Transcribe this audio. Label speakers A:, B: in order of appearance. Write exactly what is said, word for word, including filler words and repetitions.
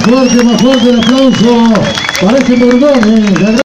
A: fuerte, más fuerte el aplauso para este Borgones.